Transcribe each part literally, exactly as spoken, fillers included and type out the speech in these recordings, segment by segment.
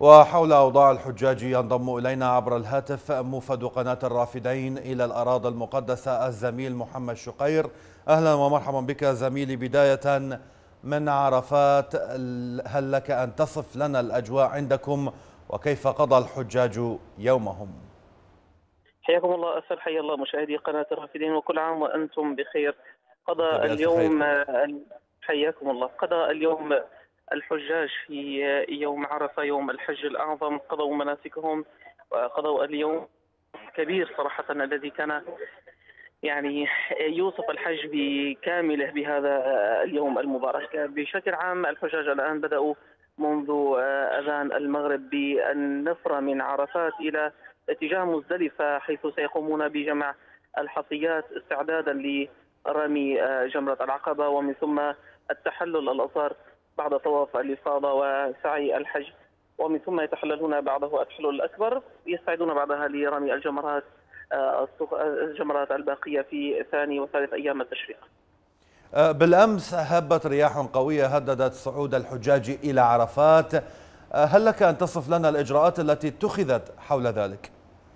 وحول أوضاع الحجاج ينضم إلينا عبر الهاتف موفد قناة الرافدين إلى الأراضي المقدسة الزميل محمد شقير. أهلا ومرحبا بك زميلي. بداية من عرفات، هل لك أن تصف لنا الأجواء عندكم وكيف قضى الحجاج يومهم؟ حياكم الله أسر، حيا الله مشاهدي قناة الرافدين وكل عام وأنتم بخير. وأنت قضى بألف خير. اليوم حياكم الله قضى اليوم الحجاج في يوم عرفة، يوم الحج الأعظم، قضوا مناسكهم وقضوا اليوم كبير صراحة الذي كان يعني يوصف الحج بكامله بهذا اليوم المبارك. بشكل عام الحجاج الآن بدأوا منذ أذان المغرب بالنفر من عرفات إلى اتجاه مزدلفة، حيث سيقومون بجمع الحصيات استعدادا لرمي جمرة العقبة ومن ثم التحلل الأصغر بعد طواف الإفاضة وسعي الحج، ومن ثم يتحللون بعده التحلل الأكبر، يستعدون بعدها لرمي الجمرات الجمرات الباقية في ثاني وثالث أيام التشريق. بالأمس هبت رياح قوية هددت صعود الحجاج إلى عرفات، هل لك أن تصف لنا الإجراءات التي اتخذت حول ذلك؟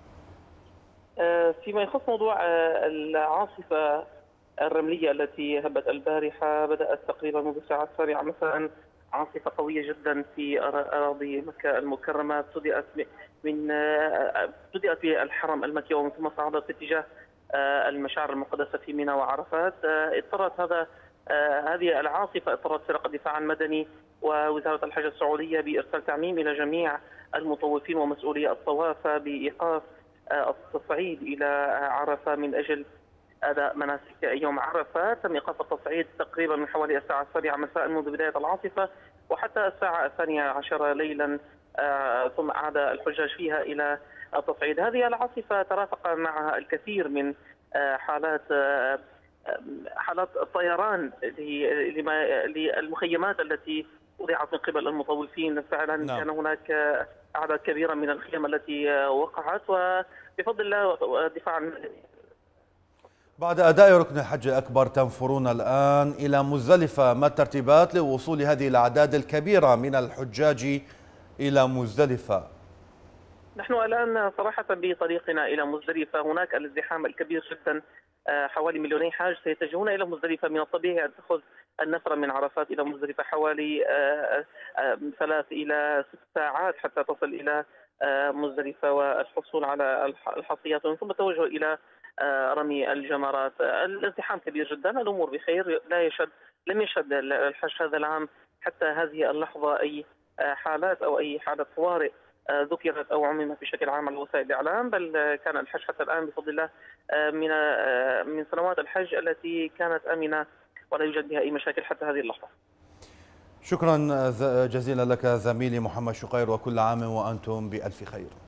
فيما يخص موضوع العاصفة الرملية التي هبت البارحة، بدأت تقريبا منذ الساعة السابعة مساء عاصفة قوية جدا في أراضي مكة المكرمة، ابتدأت من ابتدأت بالحرم المكي ومن ثم صعدت في اتجاه المشاعر المقدسة في منى وعرفات. اضطرت هذا هذه العاصفة اضطرت فرق الدفاع المدني ووزارة الحج السعودية بإرسال تعميم إلى جميع المطوفين ومسؤولي الطواف بإيقاف التصعيد إلى عرفة من أجل أداء مناسك يوم عرفة. تم إيقاف التصعيد تقريبا من حوالي الساعة السابعة مساء منذ بداية العاصفة وحتى الساعة الثانية عشرة ليلا، آه ثم عاد الحجاج فيها إلى التصعيد. هذه العاصفة ترافق معها الكثير من آه حالات آه حالات الطيران للمخيمات التي وضعت من قبل المطوفين. فعلا نعم. كان هناك أعداد كبيرة من الخيام التي وقعت، وبفضل الله الدفاع المدني. بعد أداء ركن الحج الأكبر تنفرون الآن إلى مزدلفة، ما الترتيبات لوصول هذه الأعداد الكبيرة من الحجاج إلى مزدلفة؟ نحن الآن صراحة بطريقنا إلى مزدلفة، هناك الازدحام الكبير جدا، حوالي مليوني حاج سيتجهون إلى مزدلفة. من الطبيعي أن تأخذ النفر من عرفات إلى مزدلفة حوالي ثلاث إلى ست ساعات حتى تصل إلى مزدلفة والحصول على الحصيات ومن ثم التوجه إلى رمي الجمرات. الازدحام كبير جدا، الأمور بخير، لا يشهد لم يشهد الحج هذا العام حتى هذه اللحظة أي حالات أو أي حالة طوارئ ذكرت أو عممت بشكل عام على وسائل الإعلام، بل كان الحج حتى الآن بفضل الله من من سنوات الحج التي كانت آمنة ولا يوجد بها أي مشاكل حتى هذه اللحظة. شكرا جزيلا لك زميلي محمد شقير، وكل عام وأنتم بألف خير.